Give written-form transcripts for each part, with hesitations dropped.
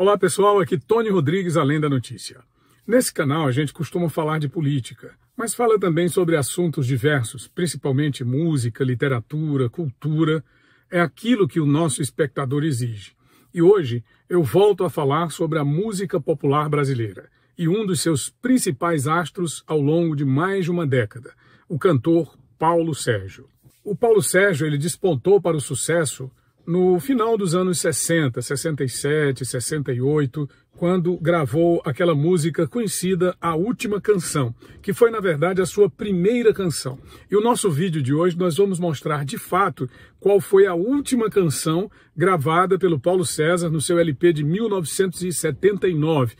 Olá pessoal, aqui Tony Rodrigues, Além da Notícia. Nesse canal a gente costuma falar de política, mas fala também sobre assuntos diversos, principalmente música, literatura, cultura. É aquilo que o nosso espectador exige. E hoje eu volto a falar sobre a música popular brasileira e um dos seus principais astros ao longo de mais de uma década, o cantor Paulo Sérgio. O Paulo Sérgio ele despontou para o sucesso no final dos anos 60, 67, 68, quando gravou aquela música conhecida, A Última Canção, que foi, na verdade, a sua primeira canção. E o nosso vídeo de hoje nós vamos mostrar, de fato, qual foi a última canção gravada pelo Paulo César no seu LP de 1979.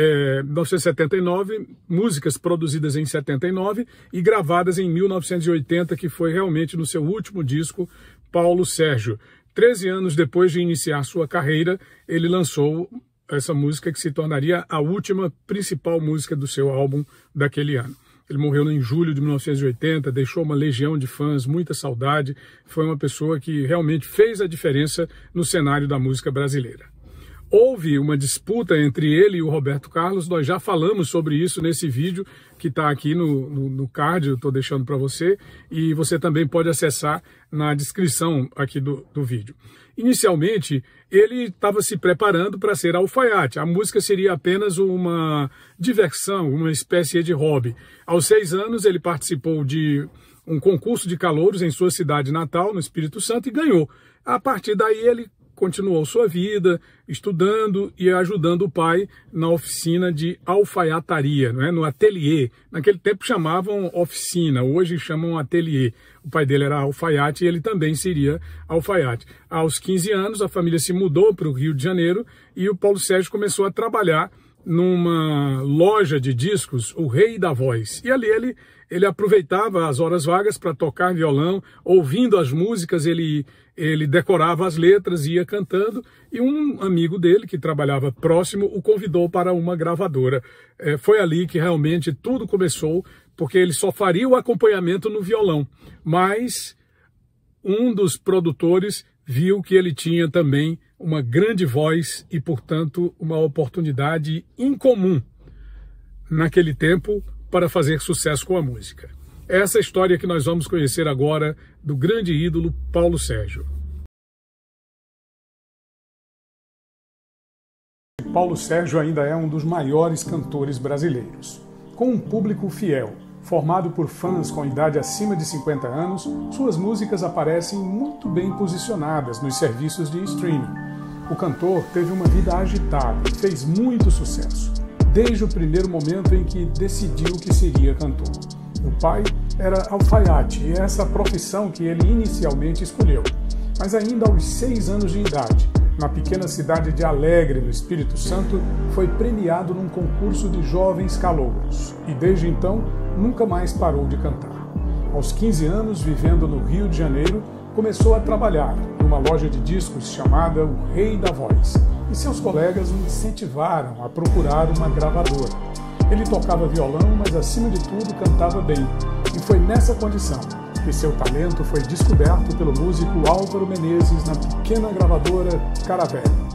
1979, músicas produzidas em 79 e gravadas em 1980, que foi realmente no seu último disco, Paulo Sérgio. 13 anos depois de iniciar sua carreira, ele lançou essa música que se tornaria a última principal música do seu álbum daquele ano. Ele morreu em julho de 1980, deixou uma legião de fãs, muita saudade. Foi uma pessoa que realmente fez a diferença no cenário da música brasileira. Houve uma disputa entre ele e o Roberto Carlos, nós já falamos sobre isso nesse vídeo que está aqui no card, eu estou deixando para você, e você também pode acessar na descrição aqui do vídeo. Inicialmente, ele estava se preparando para ser alfaiate, a música seria apenas uma diversão, uma espécie de hobby. Aos 6 anos, ele participou de um concurso de calouros em sua cidade natal, no Espírito Santo, e ganhou. A partir daí, ele continuou sua vida estudando e ajudando o pai na oficina de alfaiataria, no ateliê. Naquele tempo chamavam oficina, hoje chamam ateliê. O pai dele era alfaiate e ele também seria alfaiate. Aos 15 anos, a família se mudou para o Rio de Janeiro e o Paulo Sérgio começou a trabalhar numa loja de discos, o Rei da Voz. E ali ele aproveitava as horas vagas para tocar violão, ouvindo as músicas, ele decorava as letras e ia cantando, e um amigo dele, que trabalhava próximo, o convidou para uma gravadora. Foi ali que realmente tudo começou, porque ele só faria o acompanhamento no violão, mas um dos produtores viu que ele tinha também uma grande voz e, portanto, uma oportunidade incomum naquele tempo para fazer sucesso com a música. Essa é a história que nós vamos conhecer agora do grande ídolo Paulo Sérgio. Paulo Sérgio ainda é um dos maiores cantores brasileiros. Com um público fiel, formado por fãs com idade acima de 50 anos, suas músicas aparecem muito bem posicionadas nos serviços de streaming. O cantor teve uma vida agitada e fez muito sucesso, desde o primeiro momento em que decidiu que seria cantor. O pai era alfaiate e é essa profissão que ele inicialmente escolheu. Mas ainda aos 6 anos de idade, na pequena cidade de Alegre, no Espírito Santo, foi premiado num concurso de jovens calouros. E desde então, nunca mais parou de cantar. Aos 15 anos, vivendo no Rio de Janeiro, começou a trabalhar numa loja de discos chamada O Rei da Voz. E seus colegas o incentivaram a procurar uma gravadora. Ele tocava violão, mas acima de tudo cantava bem. E foi nessa condição que seu talento foi descoberto pelo músico Álvaro Menezes na pequena gravadora Caravelle.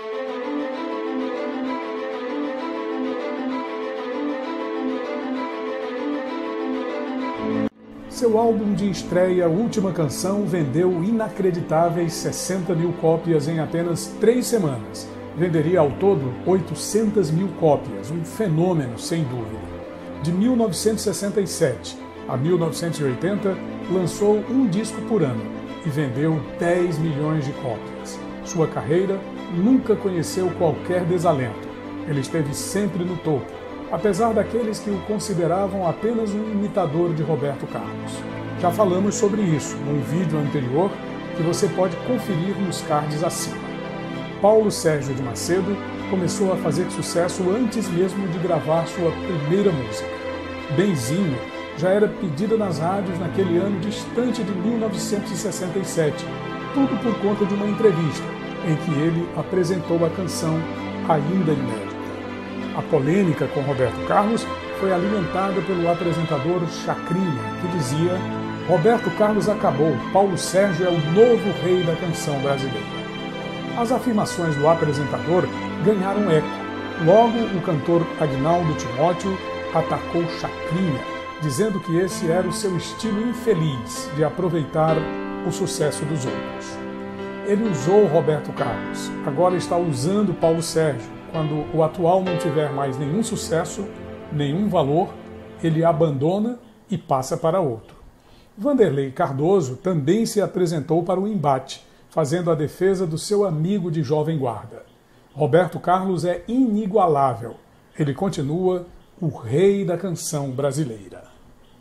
Seu álbum de estreia, Última Canção, vendeu inacreditáveis 60 mil cópias em apenas 3 semanas. Venderia ao todo 800 mil cópias, um fenômeno sem dúvida. De 1967 a 1980, lançou um disco por ano e vendeu 10 milhões de cópias. Sua carreira nunca conheceu qualquer desalento. Ele esteve sempre no topo, apesar daqueles que o consideravam apenas um imitador de Roberto Carlos. Já falamos sobre isso num vídeo anterior que você pode conferir nos cards acima. Paulo Sérgio de Macedo começou a fazer sucesso antes mesmo de gravar sua primeira música. Benzinho já era pedida nas rádios naquele ano distante de 1967, tudo por conta de uma entrevista em que ele apresentou a canção ainda inédita. A polêmica com Roberto Carlos foi alimentada pelo apresentador Chacrinha, que dizia: Roberto Carlos acabou, Paulo Sérgio é o novo rei da canção brasileira. As afirmações do apresentador ganharam eco. Logo, o cantor Agnaldo Timóteo atacou Chacrinha, dizendo que esse era o seu estilo infeliz de aproveitar o sucesso dos outros. Ele usou Roberto Carlos, agora está usando Paulo Sérgio. Quando o atual não tiver mais nenhum sucesso, nenhum valor, ele abandona e passa para outro. Vanderlei Cardoso também se apresentou para o embate, fazendo a defesa do seu amigo de jovem guarda. Roberto Carlos é inigualável. Ele continua o rei da canção brasileira.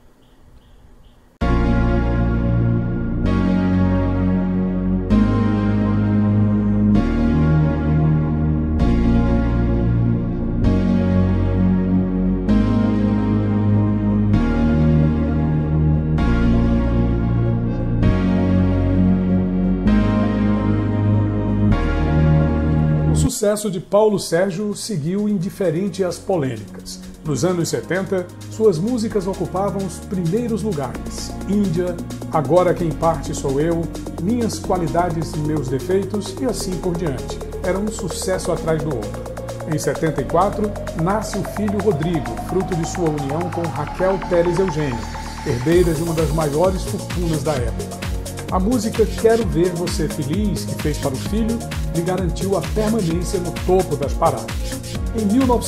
O sucesso de Paulo Sérgio seguiu indiferente às polêmicas. Nos anos 70, suas músicas ocupavam os primeiros lugares. Índia, Agora Quem Parte Sou Eu, Minhas Qualidades e Meus Defeitos e assim por diante. Era um sucesso atrás do outro. Em 74, nasce o filho Rodrigo, fruto de sua união com Raquel Pérez Eugênio, herdeira de uma das maiores fortunas da época. A música Quero Ver Você Feliz, que fez para o filho, lhe garantiu a permanência no topo das paradas. Em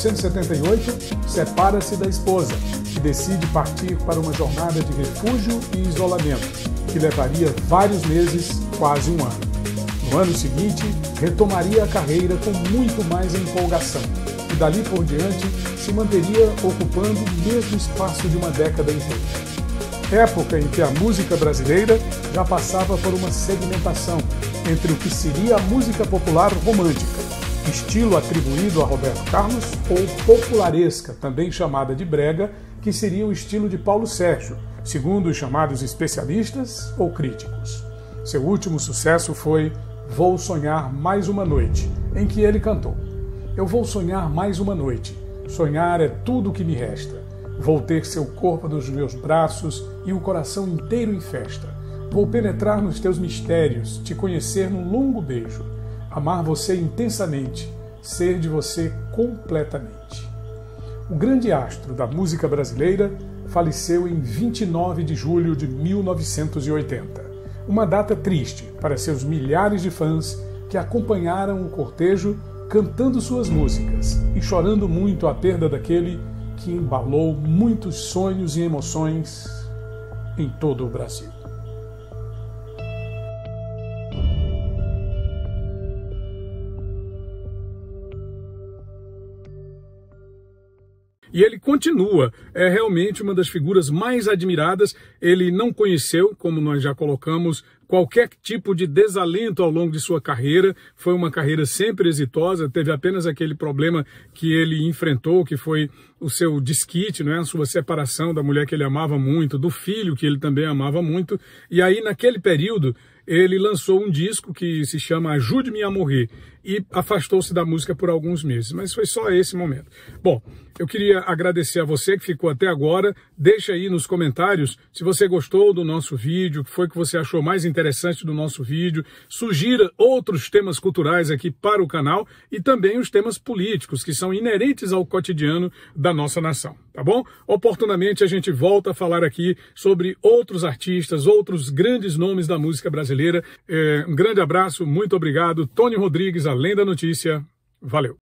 1978, separa-se da esposa e decide partir para uma jornada de refúgio e isolamento, que levaria vários meses, quase um ano. No ano seguinte, retomaria a carreira com muito mais empolgação e dali por diante se manteria ocupando o mesmo espaço de uma década inteira. Época em que a música brasileira já passava por uma segmentação entre o que seria a música popular romântica, estilo atribuído a Roberto Carlos, ou popularesca, também chamada de brega, que seria o estilo de Paulo Sérgio, segundo os chamados especialistas ou críticos. Seu último sucesso foi Vou Sonhar Mais Uma Noite, em que ele cantou: Eu vou sonhar mais uma noite, sonhar é tudo o que me resta. Vou ter seu corpo nos meus braços e o coração inteiro em festa. Vou penetrar nos teus mistérios, te conhecer num longo beijo, amar você intensamente, ser de você completamente. O grande astro da música brasileira faleceu em 29 de julho de 1980. Uma data triste para seus milhares de fãs que acompanharam o cortejo cantando suas músicas e chorando muito a perda daquele que embalou muitos sonhos e emoções em todo o Brasil. E ele continua, é realmente uma das figuras mais admiradas. Ele não conheceu, como nós já colocamos, qualquer tipo de desalento ao longo de sua carreira. Foi uma carreira sempre exitosa, teve apenas aquele problema que ele enfrentou, que foi o seu desquite, né? A sua separação da mulher que ele amava muito, do filho que ele também amava muito. E aí, naquele período, ele lançou um disco que se chama Ajude-me a Morrer e afastou-se da música por alguns meses, mas foi só esse momento. Bom, eu queria agradecer a você que ficou até agora. Deixa aí nos comentários se você gostou do nosso vídeo, o que foi que você achou mais interessante do nosso vídeo. Sugira outros temas culturais aqui para o canal e também os temas políticos que são inerentes ao cotidiano da nossa nação, tá bom? Oportunamente a gente volta a falar aqui sobre outros artistas, outros grandes nomes da música brasileira. Um grande abraço, muito obrigado. Tony Rodrigues, Além da Notícia. Valeu!